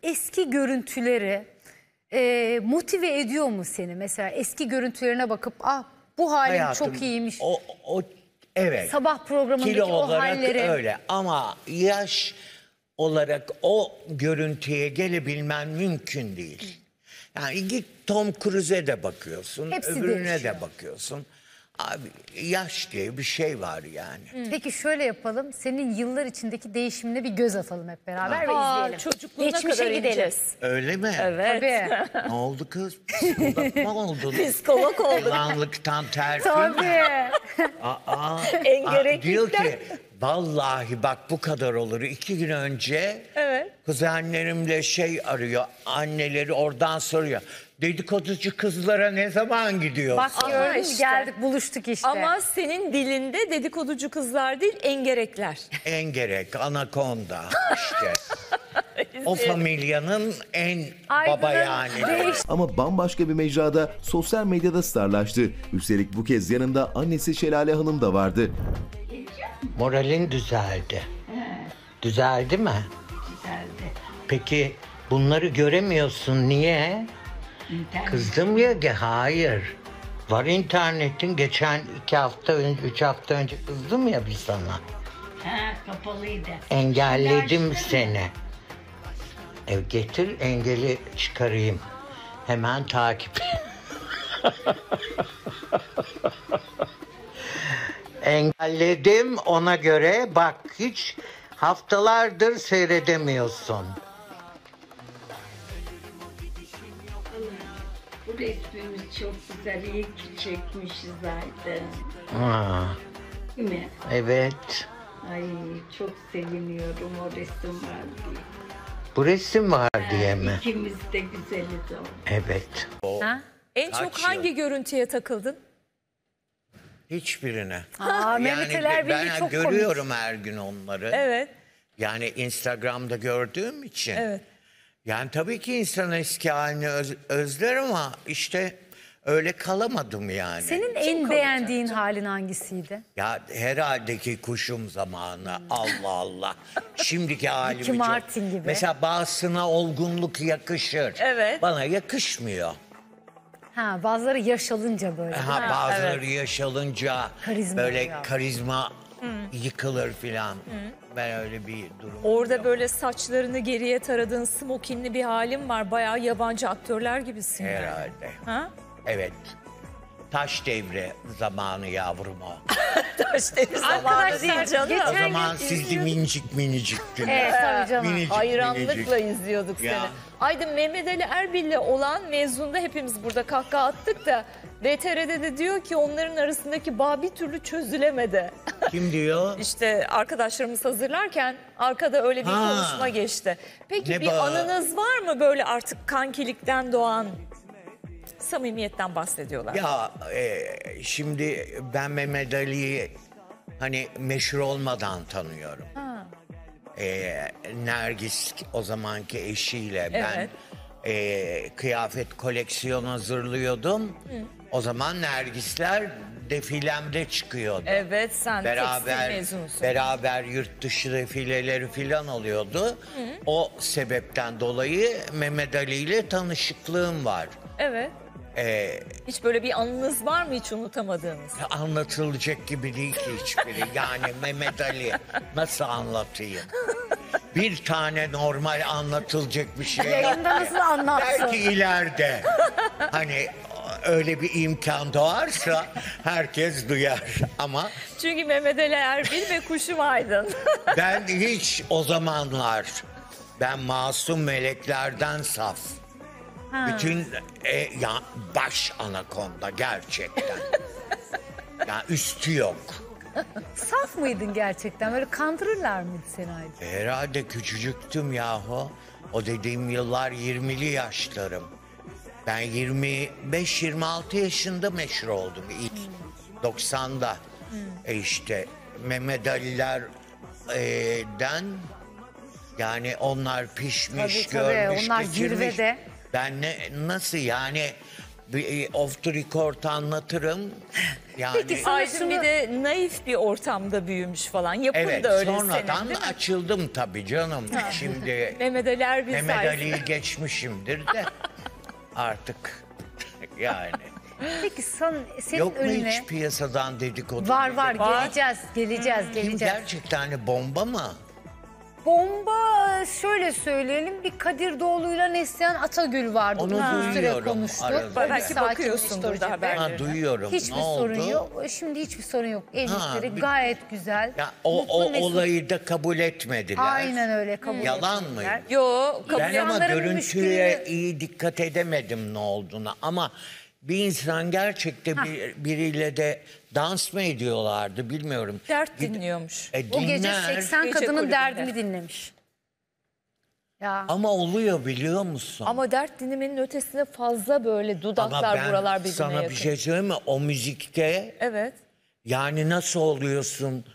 eski görüntüleri motive ediyor mu seni? Mesela eski görüntülerine bakıp bu halim Hayatım, çok iyiymiş. Evet. Sabah programındaki Kilo o olarak halleri. öyle ama yaş olarak o görüntüye gelebilmen mümkün değil. Yani git Tom Cruise'e de bakıyorsun, Hepsi öbürüne değişiyor. de bakıyorsun. Abi yaş diye bir şey var yani. Peki şöyle yapalım. Senin yıllar içindeki değişimine bir göz atalım hep beraber ve izleyelim. Çocukluğuna Geçmişe kadar gidelim. ineceğiz. Öyle mi? Evet. Tabii. Ne oldu kız? Psikolog mu oldun? Psikolog olduk. Yılanlıktan terfi mi? Tabii. Diyor ki vallahi bak bu kadar olur. 2 gün önce kuzenlerimle arıyor. Anneleri oradan soruyor. Dedikoducu kızlara ne zaman gidiyorsun? Bak gördün mü? işte. Geldik buluştuk işte. Ama senin dilinde dedikoducu kızlar değil, engerekler. Engerek, anakonda işte. O familyanın en baba Aydın'ın yani. Ama bambaşka bir mecrada sosyal medyada starlaştı. Üstelik bu kez yanında annesi Şelale Hanım da vardı. Moralin düzeldi. Düzeldi mi? Güzeldi. Peki bunları göremiyorsun niye? Kızdım ya ki hayır. Var internetin geçen 2 hafta önce 3 hafta önce kızdım ya bir sana. Kapalıydı. Engelledim seni. Getir engeli çıkarayım. Hemen takip. Engelledim ona göre bak hiç haftalardır seyredemiyorsun. Bu resmimiz çok güzel. İyi ki çekmişiz zaten. Değil mi? Evet. Ay çok seviniyorum o resim var diye. Bu resim var diye mi? İkimiz de güzeliz o. Evet. En çok hangi görüntüye takıldın? Hiçbirine. Mehmet Ali Erbil'i ben çok görüyorum her gün onları. Evet. Yani Instagram'da gördüğüm için. Evet. Yani tabii ki insan eski halini özler ama işte öyle kalamadım yani. Senin en beğendiğin halin hangisiydi? Ya herhalde ki kuşum zamanı. Allah Allah. Şimdiki halimi Ricky çok. Martin gibi. Mesela bazısına olgunluk yakışır. Evet. Bana yakışmıyor. Bazıları yaş alınca böyle. Bazıları yaş alınca Karizma böyle oluyor. karizma yıkılır filan. Ben öyle bir durum Orada yok. böyle saçlarını geriye taradığın smokinli bir halin var. Bayağı yabancı aktörler gibisin. yani. Herhalde. Ha? Evet. Taş devri zamanı yavrum o. Taş devri zamanı değil canım. geçen O zaman gün siz de minicik. Evet tabii canım. Minicik. Hayranlıkla izliyorduk Ya. seni. Aydın Mehmet Ali Erbil'le olan mezunda hepimiz burada kahkaha attık da VTR'de de diyor ki onların arasındaki bağ bir türlü çözülemedi. Kim diyor? İşte arkadaşlarımız hazırlarken arkada öyle bir konuşma geçti. Peki Ne bir bağ? anınız var mı böyle artık kankilikten doğan samimiyetten bahsediyorlar? Ya şimdi ben Mehmet Ali'yi hani meşhur olmadan tanıyorum. Nergis o zamanki eşiyle ben kıyafet koleksiyonu hazırlıyordum. O zaman Nergisler defilemde çıkıyordu. Evet, sen tekstil mezunusun. Beraber yurt dışı defileleri falan oluyordu. O sebepten dolayı Mehmet Ali ile tanışıklığım var. Evet. Hiç böyle bir anınız var mı hiç unutamadığınız? Anlatılacak gibi değil ki hiçbiri. Yani Mehmet Ali nasıl anlatayım? Bir tane normal anlatılacak bir şey. Yayında nasıl anlatsın? Belki ileride hani öyle bir imkan doğarsa herkes duyar ama Çünkü Mehmet Ali Erbil ve Kuşum Aydın. ben hiç o zamanlar ben masum meleklerden saf. Bütün ya baş anakonda gerçekten. Ya üstü yok. Saf mıydın gerçekten? Böyle kandırırlar mıydı seni Aydın? Herhalde küçücüktüm yahu. O dediğim yıllar 20'li yaşlarım. Ben 25-26 yaşında meşhur oldum ilk. 90'da. İşte Mehmet Ali'lerden yani onlar pişmiş, Tabii, görmüş, onlar geçirmiş. zirvede. Ben nasıl yani Bir off the record anlatırım. Yani Peki sana Aydın şunu... bir de naif bir ortamda büyümüş falan. Yapın evet, da öyle sonradan senin değil mi? açıldım tabii canım. Şimdi Mehmet Ali Erbil Mehmet sayesinde. Ali'yi geçmişimdir de artık yani. Peki senin Yok mu önüne... hiç piyasadan dedikodu? Var Var. geleceğiz. Gerçekten hani bomba mı? Bomba şöyle söyleyelim, bir Kadir Doğulu'yla Neslihan Atagül vardı. Onu Uzun süre duyuyorum konuştuk. arada. Belki bakıyorsundur da haberleri. Ha, duyuyorum. Hiçbir Ne sorun oldu? yok. Şimdi hiçbir sorun yok. Evlilikleri bir- gayet güzel. Ya o Mutlu Mesut. olayı da kabul etmediler. Aynen öyle kabul Yalan ettiler. mı? Yo, kabul Ben ama İnsanların görüntüye müşkülünü- iyi dikkat edemedim ne olduğunu. Ama bir insan gerçekten biriyle de dans mı ediyorlardı bilmiyorum. dert dinliyormuş. O gece Dinler. 80 Gece kadının kulübünde. derdini dinlemiş. Ya Ama oluyor biliyor musun? Ama dert dinlemenin ötesinde fazla böyle dudaklar buralar birbirine sana yakın. bir şey söyleyeyim mi? O müzikte Evet. yani nasıl oluyorsun?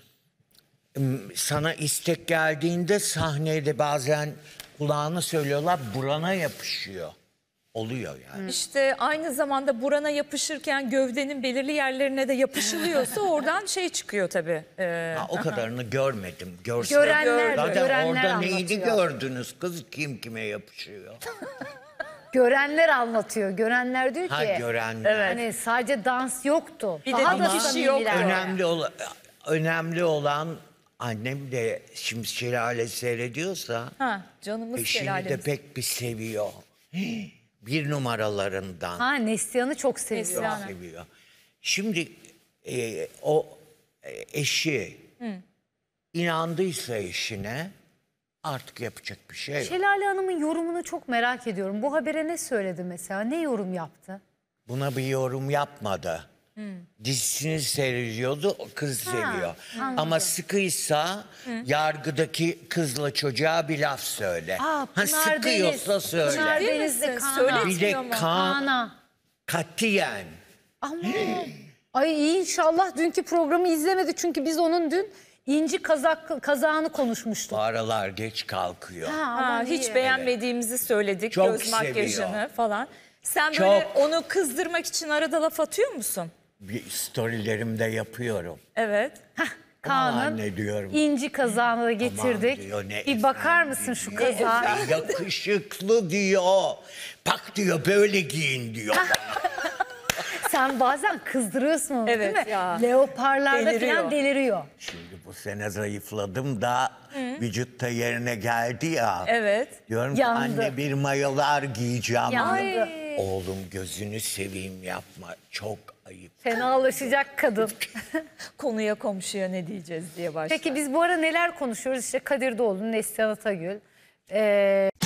Sana istek geldiğinde sahnede bazen kulağını söylüyorlar, burana yapışıyor. Oluyor yani. İşte aynı zamanda burana yapışırken gövdenin belirli yerlerine de yapışılıyorsa oradan şey çıkıyor tabii. Ha, o kadarını görmedim. Görsem. Görenler- Zaten görenler orada neydi anlatıyor. gördünüz kız kim kime yapışıyor. görenler anlatıyor. Görenler diyor ki Ha görenler. hani sadece dans yoktu. Bir de Daha da dikiş yok. samimiler. Önemli olan annem de şimdi Şelale seyrediyorsa Ha, canımız eşini de şelalemiz. pek bir seviyor. Bir numaralarından. Ha, Neslihan'ı çok seviyor. Neslihan. Seviyor. Şimdi o eşi inandıysa eşine artık yapacak bir şey yok. Şelale Hanım'ın yorumunu çok merak ediyorum. Bu habere ne söyledi mesela? Ne yorum yaptı? Buna bir yorum yapmadı. Dizisini seyrediyordu, o kız seviyor. Ama sıkıysa yargıdaki kızla çocuğa bir laf söyle. Pınar Sıkıyorsa Deniz. söyle. Pınar Değil Deniz'le misin? Kaan'a. Söyle. Bir de Ama. Kaan'a. katiyen. Ama ay inşallah dünkü programı izlemedi çünkü biz onun dün inci kazağını konuşmuştuk. Bu aralar geç kalkıyor. Ha, hiç beğenmediğimizi söyledik. Çok Göz makyajını seviyor. falan. Sen Çok. böyle onu kızdırmak için arada laf atıyor musun? Bir storylerimde yapıyorum. Evet. Kaan'ın Aman ne diyorum. inci kazağını da getirdik. Aman diyor, ne Bir bakar efendim mısın şu diyor. kazağa? Yakışıklı diyor. Bak diyor böyle giyin diyor. Sen bazen kızdırıyorsun onu Evet değil mi? ya. Leoparlarda Deliriyor. falan deliriyor. Şimdi bu sene zayıfladım da vücutta yerine geldi ya. Evet. Diyorum ki Yandı. anne bir mayolar giyeceğim. Yandı. Oğlum gözünü seveyim yapma. Çok ayıp. Fenalaşacak kadın. Konuya komşuya ne diyeceğiz diye başlar. Peki biz bu ara neler konuşuyoruz? İşte Kadir Doğulu, Neslihan Atagül.